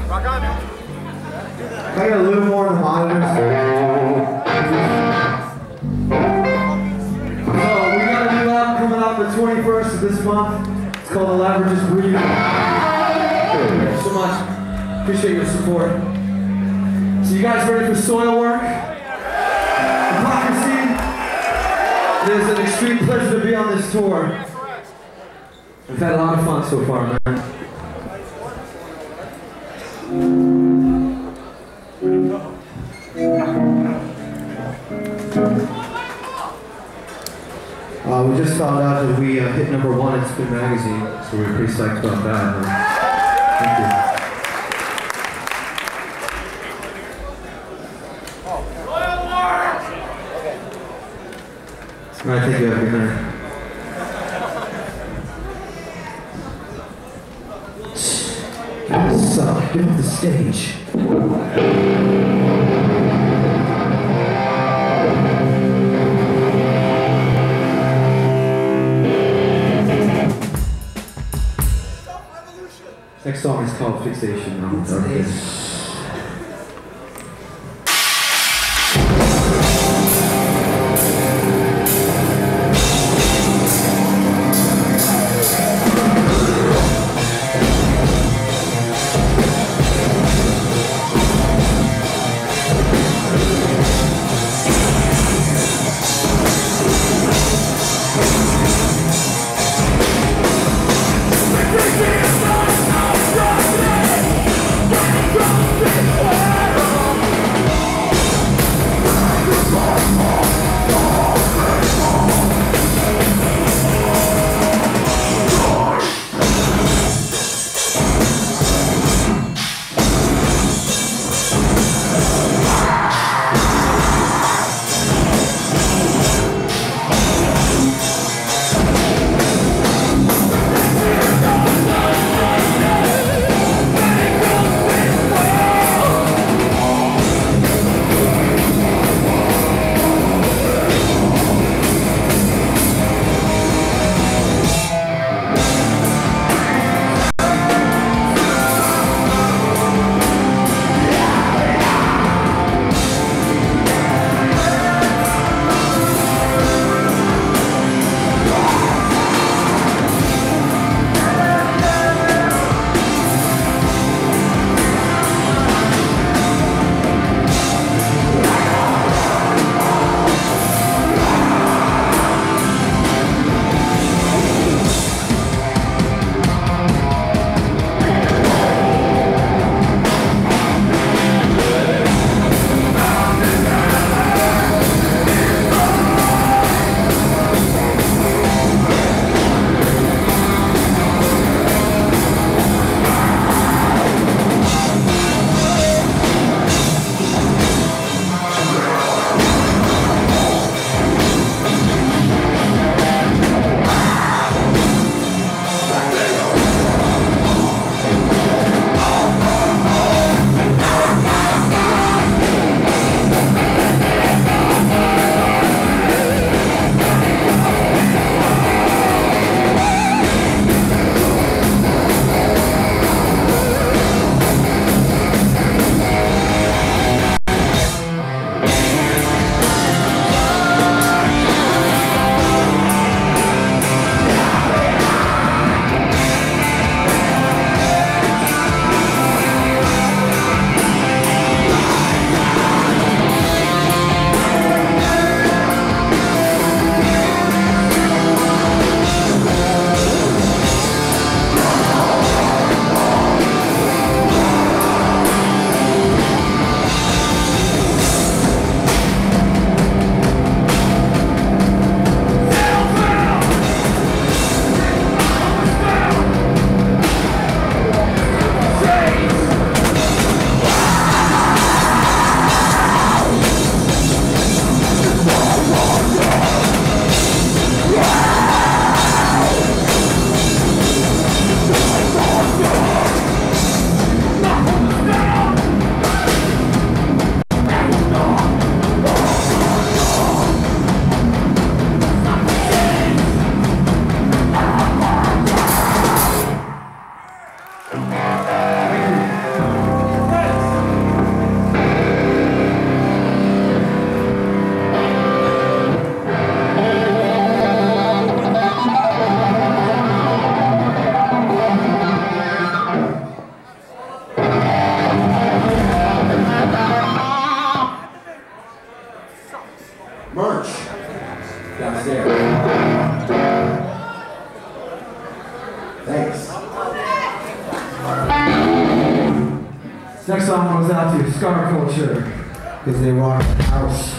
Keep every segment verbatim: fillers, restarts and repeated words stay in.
Rock on. I got a little more on the monitors. So we got a new album coming out the twenty-first of this month. It's called The Lab Just Breathe. Thank you so much. Appreciate your support. So you guys ready for soil work? Hypocrisy. It is an extreme pleasure to be on this tour. We've had a lot of fun so far, man. Uh, we just found out that we uh, hit number one in Spin Magazine, so we're pretty psyched about that. Huh? Thank you. All right, thank you. Have a good night. Suck. Get off the stage. Next song is called Fixation. Now it's Barricade. From Next song goes out to Scar Culture, because they rock the house.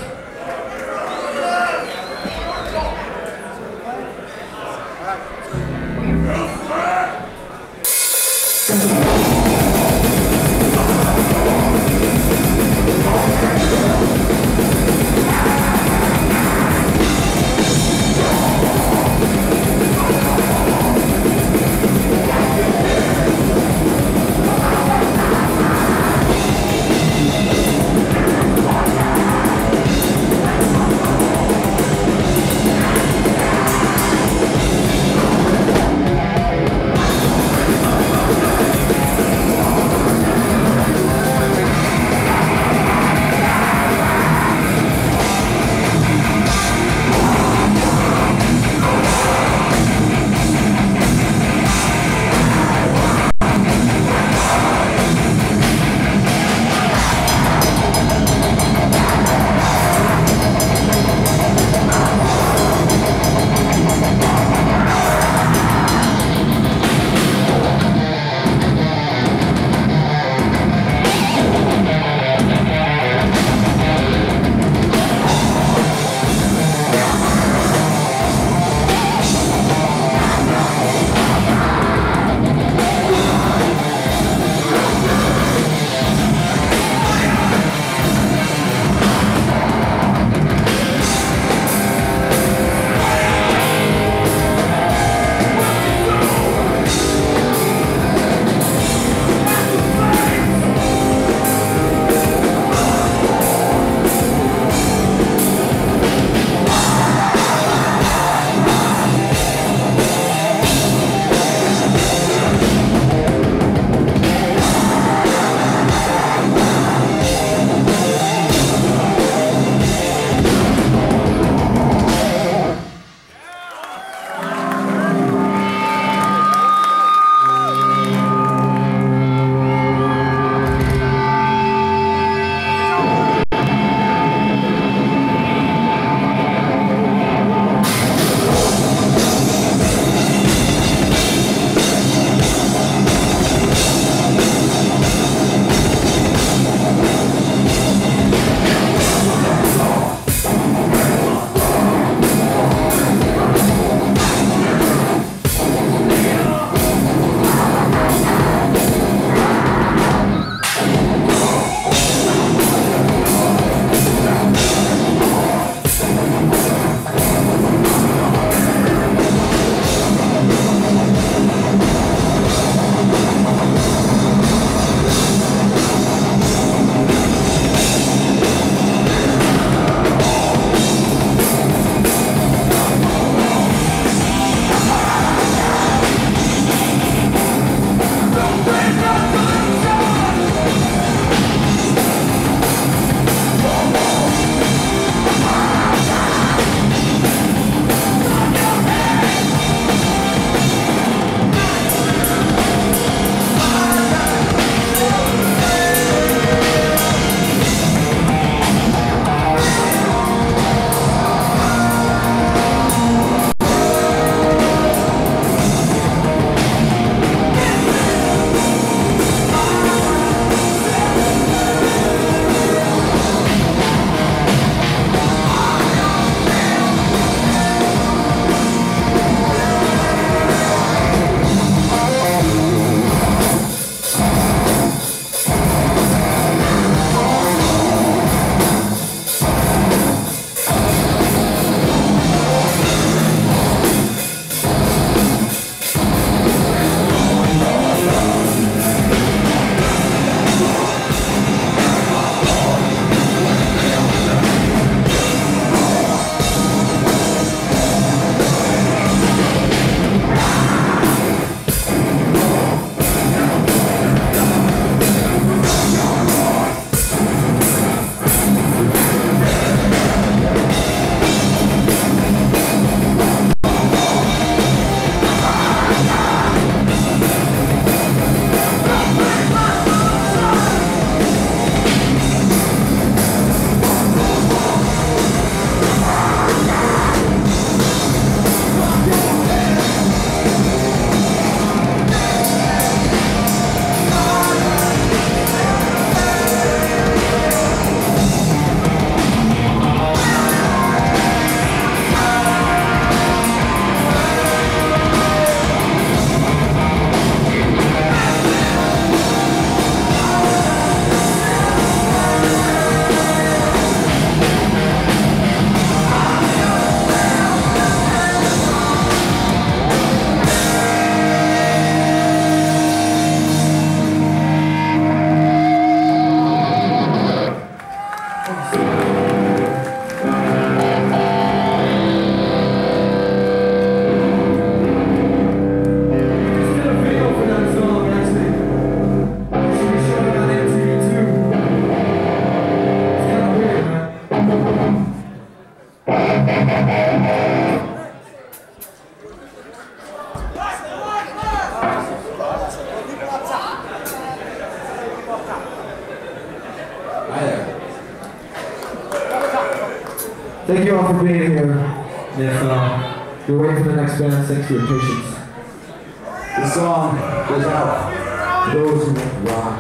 Thank you all for being here. If uh, you're waiting for the next band, thanks for your patience. This song goes out to those who rock.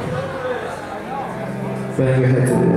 Bang your head to this.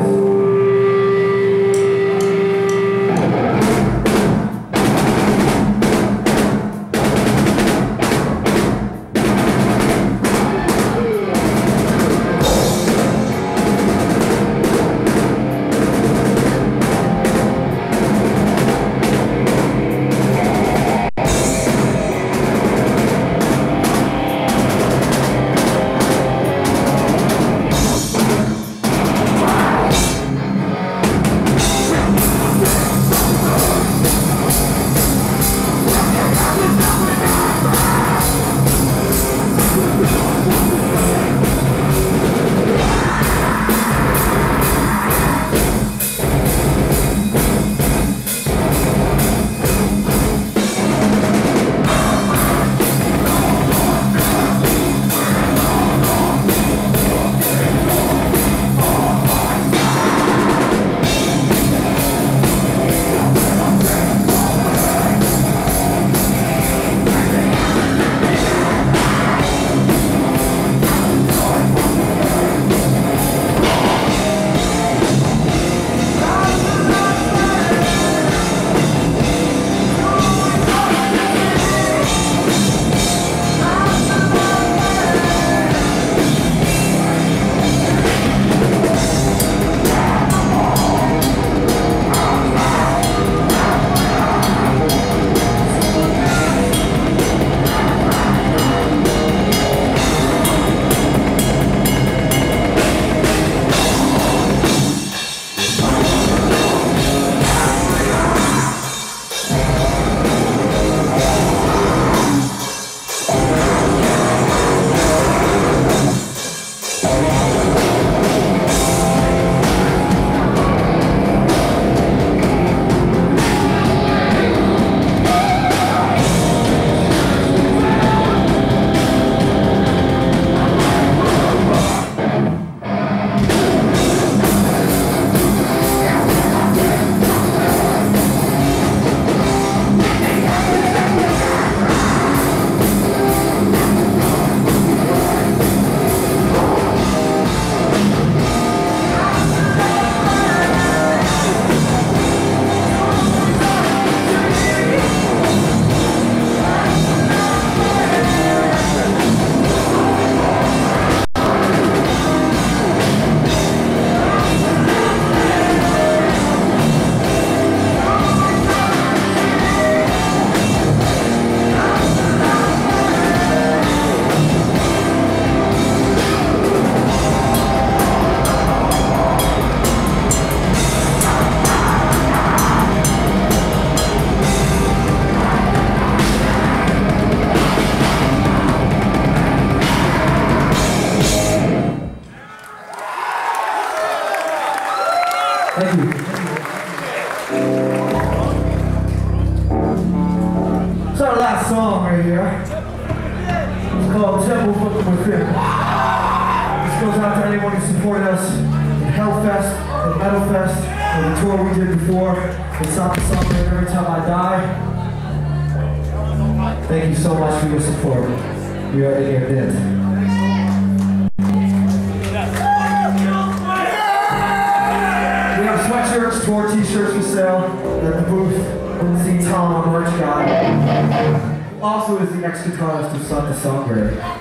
Thank you. It's our last song right here. It's called Temple From Within. This goes out to anyone who supported us in Hellfest, in Metal Fest, and the tour we did before. It's not the song that Every Time I Die. Thank you so much for your support. We are in your debt. Sweatshirts, tour t-shirts for sale at the booth. See Tom, our merch guy. Also is the ex-guitarist of Son the Songbird.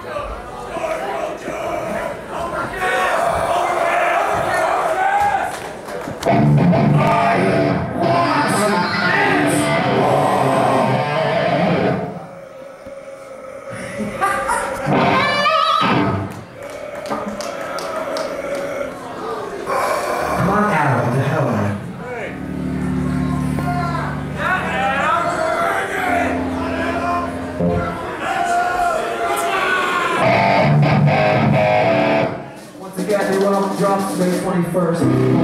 Drops May twenty-first.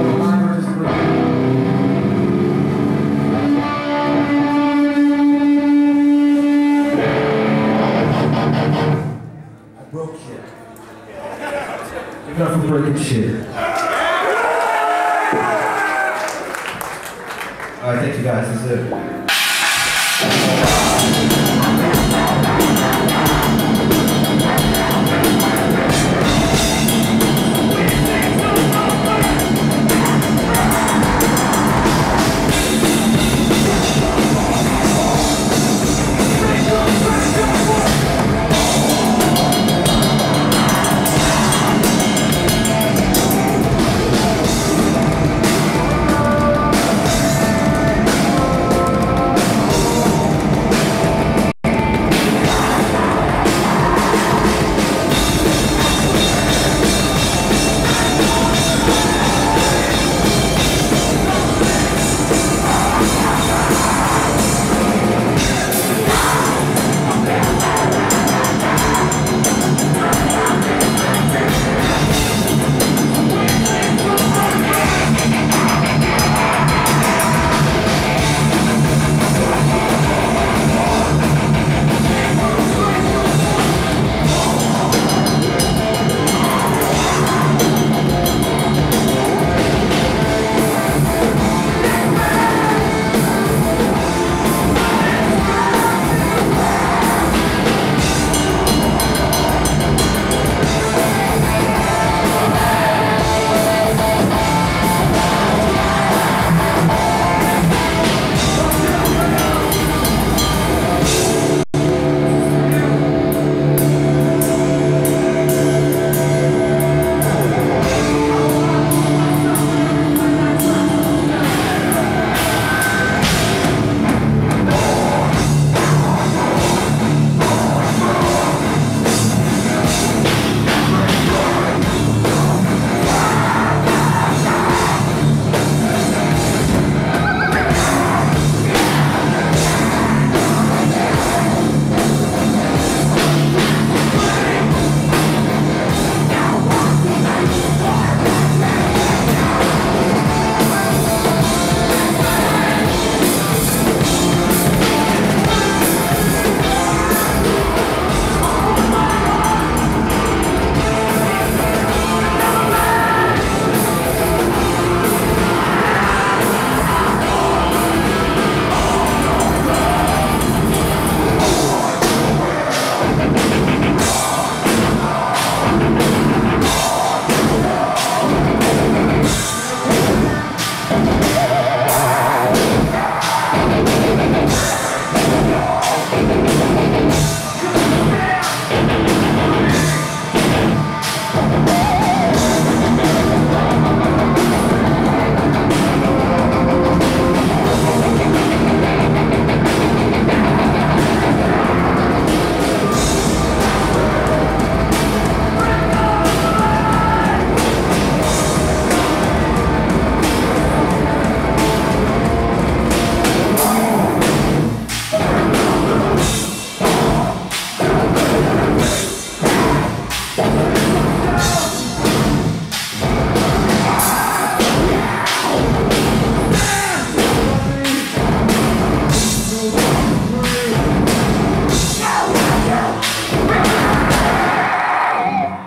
I broke shit. Enough of breaking shit. Uh, All right, thank you guys. This is it.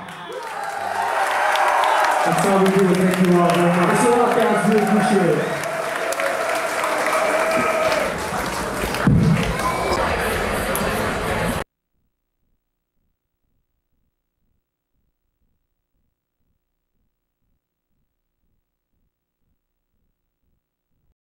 That's all we do. Thank you all very much. Thanks a lot, guys. Really appreciate it.